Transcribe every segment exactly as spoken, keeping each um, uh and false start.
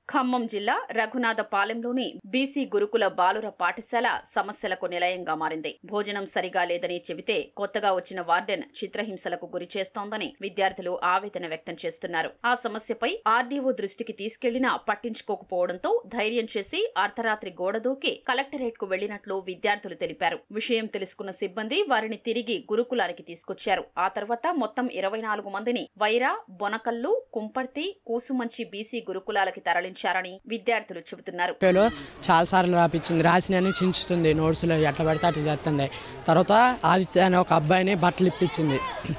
ఖమ్మం జిల్లా రఘునాథపాలెంలోని బీసీ గురుకుల బాలుర పాఠశాల సమస్యలకు నిలయంగా మారింది. భోజనం సరిగా లేదని చెబితే కొత్తగా వచ్చిన వార్డెన్ చిత్రహింసలకు గురి చేస్తోందని విద్యార్థులు ఆవేదన వ్యక్తం చేస్తున్నారు. ఆ సమస్యపై ఆర్డీఓ దృష్టికి తీసుకెళ్లినా పట్టించుకోకపోవడంతో ధైర్యం చేసి అర్ధరాత్రి గోడ దూకి కలెక్టరేట్ కు వెళ్లినట్లు విద్యార్థులు తెలిపారు. విషయం తెలుసుకున్న సిబ్బంది వారిని తిరిగి గురుకులానికి తీసుకొచ్చారు. ఆ తర్వాత మొత్తం ఇరవై నాలుగు మందిని వైరా, బొనకల్లు, కుంపర్తి, కూసుమంచి బీసీ గురుకులాలకి తరలించారు విద్యార్థులు చెబుతున్నారు. చాలా సార్లు రాపించింది, రాసినని చించుతుంది, నోట్స్ లో ఎట్లా పడితే అట్లా చేస్తుంది. తర్వాత ఆదిత్య అనే ఒక అబ్బాయిని బట్టలు ఇప్పించింది.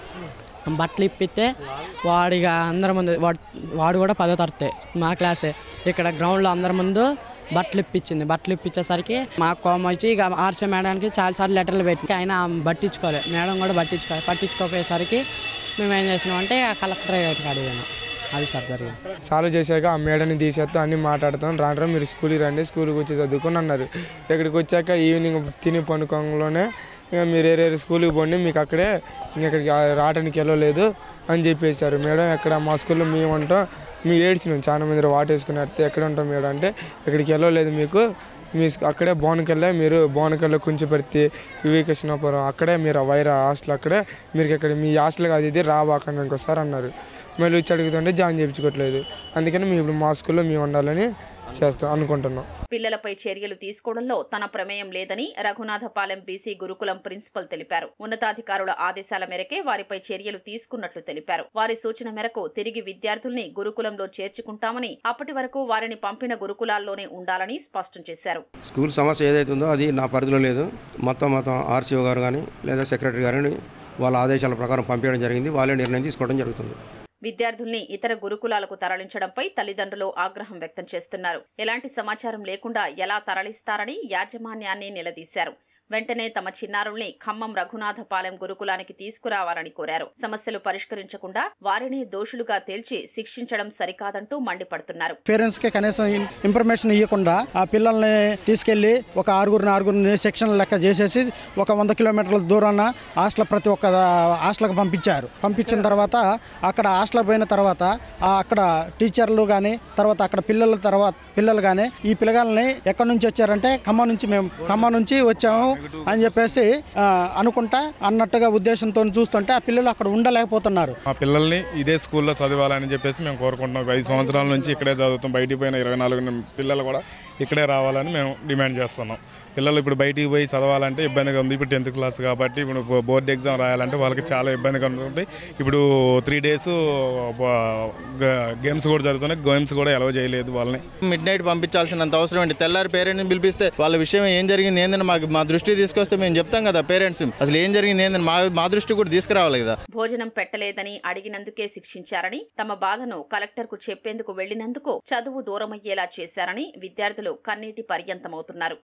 బట్టలు ఇప్పితే వాడిగా అందరి ముందు వాడు వాడు కూడా పదో తరగతి మా క్లాసే. ఇక్కడ గ్రౌండ్లో అందరి ముందు బట్టలు ఇప్పించింది. బట్టలు ఇప్పించేసరికి మాకు కోపం వచ్చి ఇక ఆర్సీ మేడానికి చాలాసార్లు లెటర్లు పెట్టి ఆయన పట్టించుకోలేదు. మేడం కూడా పట్టించుకోవాలి. పట్టించుకోపోయేసరికి మేము ఏం చేసినామంటే కలెక్టరేట్కి అడిగాను. అది సార్ జరిగింది. సాల్వ్ చేశాక ఆ మేడని తీసేస్తా అన్ని మాట్లాడతాం, రాండ్రా మీరు స్కూల్కి రండి, స్కూల్కి వచ్చి చదువుకొని అన్నారు. ఇక్కడికి వచ్చాక ఈవినింగ్ తిని పనుకోంలోనే ఇక మీరు ఏరే స్కూల్కి పోండి, మీకు అక్కడే ఇంకెక్కడికి రావడానికి వెళ్ళలేదు అని చెప్పేశారు. మేడం ఎక్కడ మా స్కూల్లో మేము ఉంటాం, మీ ఏడ్చినాం చాలా మంది వాటేసుకుని అడితే ఎక్కడ ఉంటాం మేడం అంటే ఇక్కడికి వెళ్ళలేదు, మీకు మీ అక్కడే బోనకల్లే, మీరు బోనకల్లో కుంచిపర్తి, వివేకృష్ణాపురం అక్కడే మీరు వైరా హాస్టల్ అక్కడే మీరు ఇక్కడ మీ హాస్టల్ కాదు ఇది రాబాకండి ఇంకోసారి అన్నారు. మళ్ళీ వచ్చి అడుగుతుంటే జాయిన్ చేయించుకోవట్లేదు. అందుకని మేము ఇప్పుడు మా స్కూల్లో మేము ఉండాలని చేస్తాం అనుకుంటున్నాం. పిల్లలపై చర్యలు తీసుకోవడంలో తన ప్రమేయం లేదని రఘునాథపాలెం బీసీ గురుకులం ప్రిన్సిపల్ తెలిపారు. ఉన్నతాధికారుల ఆదేశాల మేరకే వారిపై చర్యలు తీసుకున్నట్లు తెలిపారు. వారి సూచన మేరకు తిరిగి విద్యార్థుల్ని గురుకులంలో చేర్చుకుంటామని, అప్పటి వరకు వారిని పంపిన గురుకులాల్లోనే ఉండాలని స్పష్టం చేశారు. స్కూల్ సమస్య ఏదైతుందో అది నా పరిధిలో లేదు. మొత్తం మొత్తం ఆర్సీఓ గారు కానీ లేదా సెక్రటరీ గారిని వాళ్ళ ఆదేశాల ప్రకారం పంపించడం జరిగింది. వాళ్ళే నిర్ణయం తీసుకోవడం జరుగుతుంది. విద్యార్థుల్ని ఇతర గురుకులాలకు తరలించడంపై తల్లిదండ్రులు ఆగ్రహం వ్యక్తం చేస్తున్నారు. ఎలాంటి సమాచారం లేకుండా ఎలా తరలిస్తారని యాజమాన్యాన్ని నిలదీశారు. వెంటనే తమ చిన్నారుల్ని ఖమ్మం రఘునాథపాలెం గురుకులానికి తీసుకురావాలని కోరారు. సమస్యలు పరిష్కరించకుండా వారిని దోషులుగా తేల్చి శిక్షించడం సరికాదంటూ మండిపడుతున్నారు. పేరెంట్స్ కి కనీసం ఇన్ఫర్మేషన్ ఇవ్వకుండా ఆ పిల్లల్ని తీసుకెళ్లి ఒక ఆరుగురిని ఆరుగురిని సెక్షన్ లెక్క చేసేసి ఒక వంద కిలోమీటర్ల దూరాన హాస్టల్ ప్రతి ఒక్క హాస్టల్కి పంపించారు. పంపించిన తర్వాత అక్కడ హాస్టల్ పోయిన తర్వాత అక్కడ టీచర్లు కానీ తర్వాత అక్కడ పిల్లల తర్వాత పిల్లలు కానీ ఈ పిల్లగాళ్ళని ఎక్కడి నుంచి వచ్చారంటే ఖమ్మం నుంచి మేము ఖమ్మం నుంచి వచ్చాము అని చెప్పేసి అనుకుంటా అన్నట్టుగా ఉద్దేశంతో చూస్తుంటే ఆ పిల్లలు అక్కడ ఉండలేకపోతున్నారు. ఆ పిల్లల్ని ఇదే స్కూల్లో చదవాలని చెప్పేసి మేము కోరుకుంటున్నాం. ఐదు సంవత్సరాల నుంచి ఇక్కడే చదువుతాం. బయటికి పోయిన ఇరవై నాలుగు పిల్లలు కూడా ఇక్కడే రావాలని మేము డిమాండ్ చేస్తున్నాం. పిల్లలు ఇప్పుడు బయటికి పోయి చదవాలంటే ఇబ్బందిగా ఉంది. ఇప్పుడు టెన్త్ క్లాస్ కాబట్టి ఇప్పుడు బోర్డు ఎగ్జామ్ రాయాలంటే వాళ్ళకి చాలా ఇబ్బందిగా ఉంటుంది. ఇప్పుడు త్రీ డేస్ గేమ్స్ కూడా జరుగుతున్నాయి. గేమ్స్ కూడా అలౌ చేయలేదు వాళ్ళని. మిడ్ నైట్ పంపించాల్సినంత అవసరం అండి. తెల్లారి పేరెంట్ని పిలిపిస్తే వాళ్ళ విషయం ఏం జరిగింది ఏందని మాకు మా దృష్టి తీసుకొస్తే మేము చెప్తాం కదా. పేరెంట్స్ అసలు ఏం జరిగింది ఏందని మా మా దృష్టి కూడా తీసుకురావాలి కదా. భోజనం పెట్టలేదని అడిగినందుకే శిక్షించారని, తమ బాధను కలెక్టర్ కు చెప్పేందుకు వెళ్లినందుకు చదువు దూరమయ్యేలా చేశారని విద్యార్థులు కన్నీటి పర్యంతమవుతున్నారు.